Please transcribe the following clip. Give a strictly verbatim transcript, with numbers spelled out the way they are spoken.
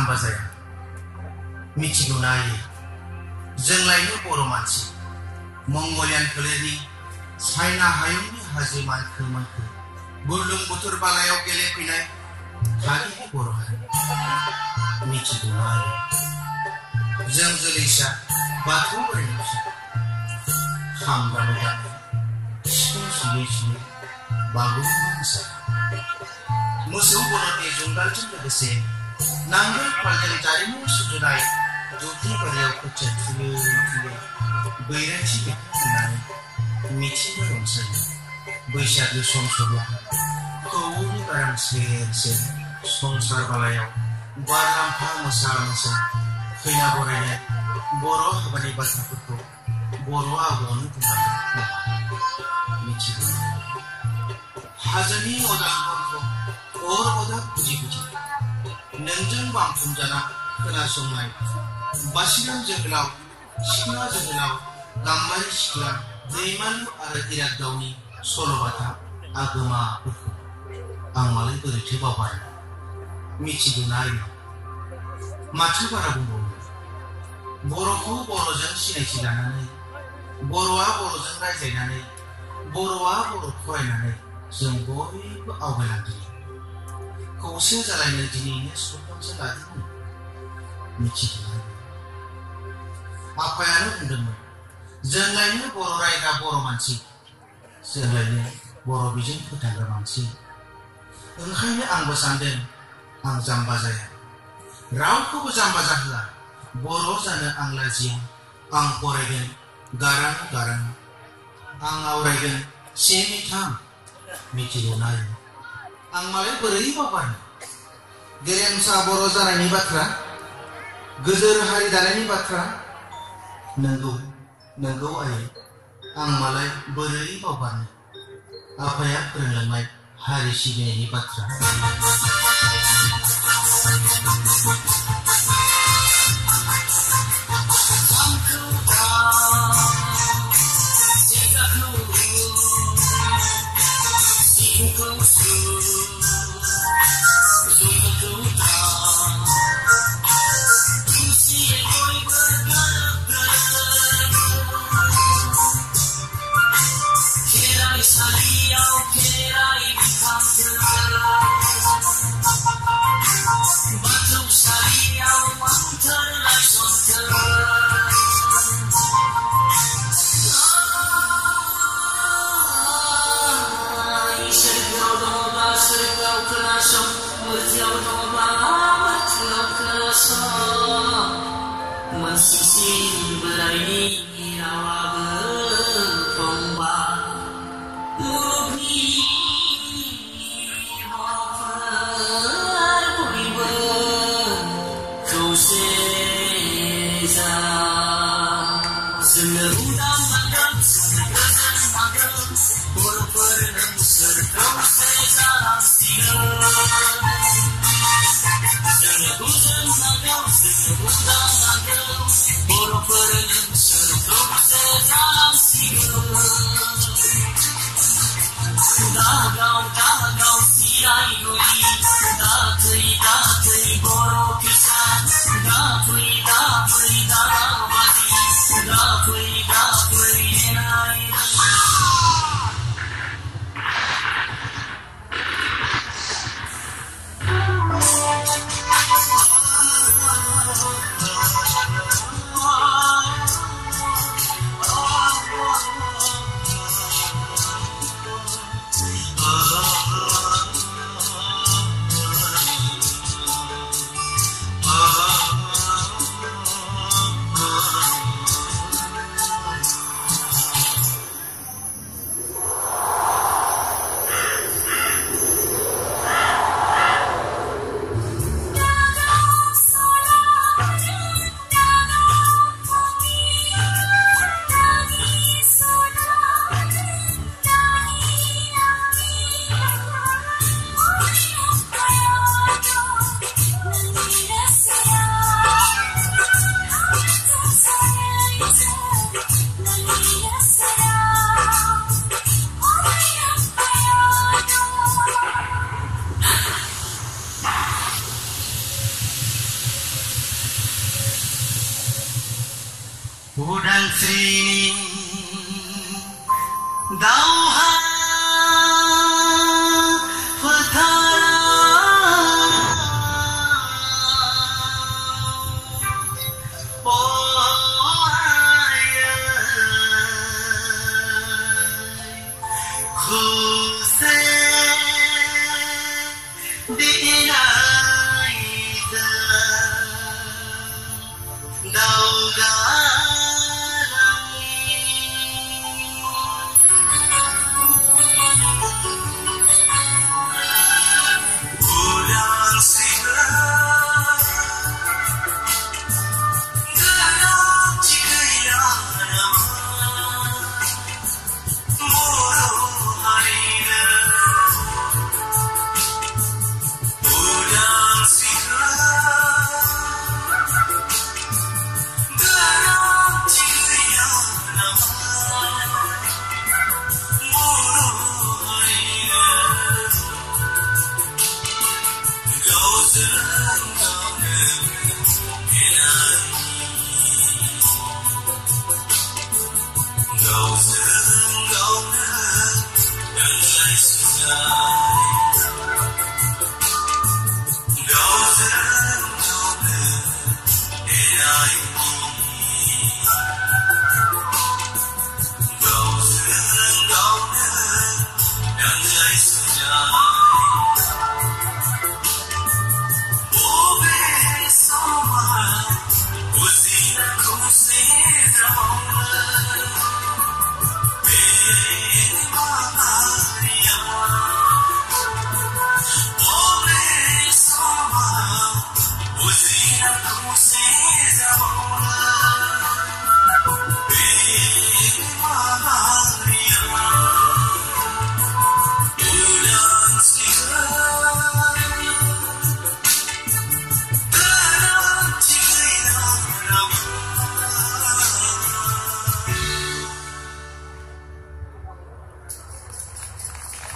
जाम्बा जाया मिथिगौ ना आयै जोंलायनो बर' मानसि मंगलियान फोलेरनि चाइना हायुंनि हाजो मानखो मानखो बुरलुंबुथुर बालायाव गेलेफैनाय थागिबि बर' हारि मिथिगौ ना आयै जों जोलैसा बाथौ बोराइनि फिसा खाम दामै दामै सिफुं सुयै सुयै बागुरुम्बा मोसायो मोसौ बलदनि जुंगालजों लोगोसे नांगोल फालजों जारिमिन सुजुनाय दुब्लि बारियाव खोथिया थुयै थुयै बैराथि बेखांनानै मिथिंगा रंजायो बैसागु सम सब्ला खौवौनि गारां सेर सेर संसार बालायाव बारलाम्फा मोसा मोसा खैना बरायनाय बर' हाबानि बाथ्राफोरखौ बर' आगुआवनो बुंलांदों मिथिगौ हाजोनि अदालफोरखौ अर अदाब गुदि गुदि नोंजों बामथुम जाना खोनासंनाय बासिराम जोहोलाव सिख्ला जोहोलाव गाम्बारि सिख्ला दैमालु आरो इराग्दावनि सल'बाथा आगोमाफोरखौ आं मालाय बोरैथो बावगारो मिथिगौ ना आयै माथो बारा बुंबावनो बर'खौ बर'जों सिनायथि लानानै बर'आ बर'जों रायज्लायनानै बर'आ बर' फरायनानै जों बयबो आवगायलांदों खौसे जालायनो दिनैनो सुबुंफोरजों लादोंमोन मिथिगौ ना आफायानो बुंदोंमोन जोंलायनो बर' रायग्रा बर' मानसि जोंलायनो बर' बिजों फोथांग्रा मानसि ओंखायनो आंबो सानदों आं जाम्बा जाया रावखौबो जाम्बा जाहोआ बर' जानो आं लाजिया आं फरायगोन गारां गारां आं आवरायगोन से मिथाम मिथिगौ ना आं मालाय बोरै बावगारनो गेरेमसा बर' जानायनि बाथ्रा गोजोर हारि दानायनि बाथ्रा नंगौ नंगौ आयै आं मालाय बोरै बावगारनो आफाया फोरोंलांनाय हारि सिबिनायनि बाथ्रा Udang Sri Dauha Dauga